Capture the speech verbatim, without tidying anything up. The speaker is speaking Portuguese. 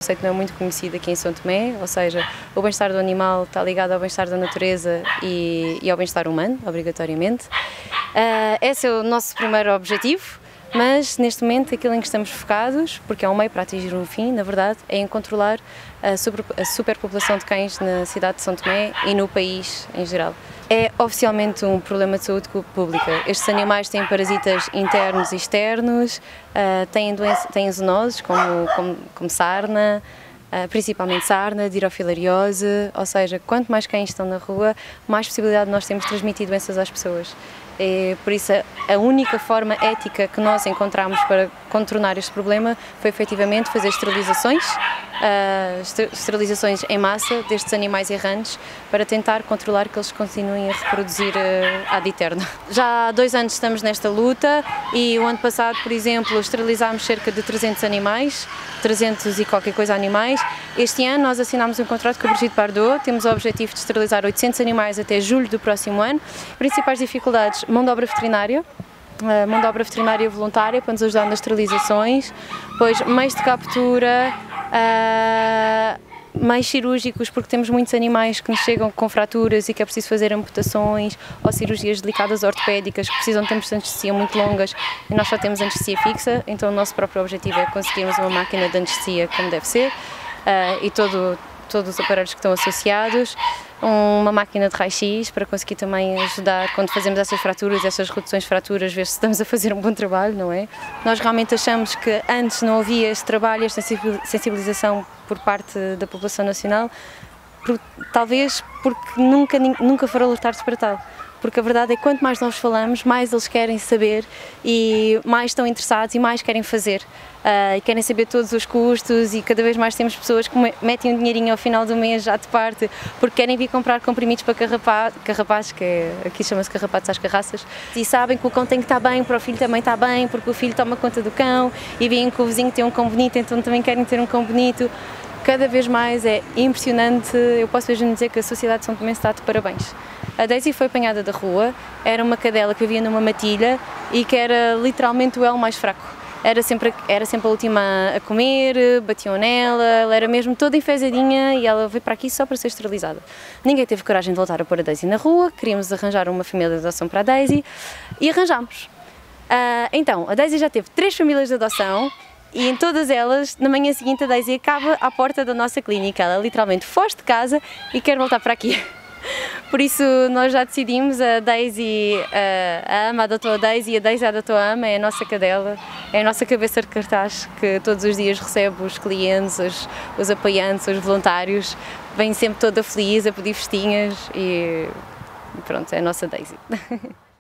conceito não é muito conhecido aqui em São Tomé, ou seja, o bem-estar do animal está ligado ao bem-estar da natureza e, e ao bem-estar humano, obrigatoriamente. Uh, esse é o nosso primeiro objetivo, mas neste momento aquilo em que estamos focados, porque é um meio para atingir um fim, na verdade, é em controlar a, super, a superpopulação de cães na cidade de São Tomé e no país em geral. É oficialmente um problema de saúde pública. Estes animais têm parasitas internos e externos, uh, têm, doença, têm zoonoses como, como, como sarna, uh, principalmente sarna, dirofilariose, ou seja, quanto mais cães estão na rua, mais possibilidade nós temos de transmitir doenças às pessoas. E, por isso, a única forma ética que nós encontramos para contornar este problema foi efetivamente fazer esterilizações, uh, esterilizações em massa destes animais errantes para tentar controlar que eles continuem a reproduzir uh, ad eterno. Já há dois anos estamos nesta luta e o ano passado, por exemplo, esterilizámos cerca de trezentos animais, trezentos e qualquer coisa animais. Este ano nós assinámos um contrato com a Brigitte Bardot, temos o objetivo de esterilizar oitocentos animais até julho do próximo ano. Principais dificuldades: mão de obra veterinária, mão de obra veterinária voluntária para nos ajudar nas esterilizações, depois meios de captura, meios cirúrgicos, porque temos muitos animais que nos chegam com fraturas e que é preciso fazer amputações ou cirurgias delicadas ortopédicas que precisam de tempos de anestesia muito longas e nós só temos anestesia fixa, então o nosso próprio objetivo é conseguirmos uma máquina de anestesia como deve ser e todo, todos os aparelhos que estão associados. Uma máquina de raio-x para conseguir também ajudar quando fazemos essas fraturas, essas reduções de fraturas, ver se estamos a fazer um bom trabalho, não é? Nós realmente achamos que antes não havia este trabalho, esta sensibilização por parte da população nacional, por, talvez porque nunca, nunca foram alertados para tal. Porque a verdade é que quanto mais nós falamos, mais eles querem saber e mais estão interessados e mais querem fazer. Uh, e querem saber todos os custos e cada vez mais temos pessoas que metem um dinheirinho ao final do mês já de parte porque querem vir comprar comprimidos para carrapa carrapatos, que é, aqui chama-se carrapatos às carraças, e sabem que o cão tem que estar bem, para o filho também está bem, porque o filho toma conta do cão e veem que o vizinho tem um cão bonito, então também querem ter um cão bonito. Cada vez mais é impressionante, eu posso mesmo dizer que a sociedade de São Tomé está de parabéns. A Daisy foi apanhada da rua, era uma cadela que vivia numa matilha e que era literalmente o elo mais fraco. Era sempre, era sempre a última a comer, batiam nela, ela era mesmo toda enfezadinha e ela veio para aqui só para ser esterilizada. Ninguém teve coragem de voltar a pôr a Daisy na rua, queríamos arranjar uma família de adoção para a Daisy e arranjámos. Uh, então, a Daisy já teve três famílias de adoção e em todas elas, na manhã seguinte, a Daisy acaba à porta da nossa clínica. Ela literalmente foge de casa e quer voltar para aqui. Por isso nós já decidimos, a Daisy, a Ama adotou a Daisy e a Daisy adotou a Ama, é a nossa cadela, é a nossa cabeça de cartaz que todos os dias recebe os clientes, os, os apoiantes, os voluntários, vem sempre toda feliz a pedir festinhas e pronto, é a nossa Daisy.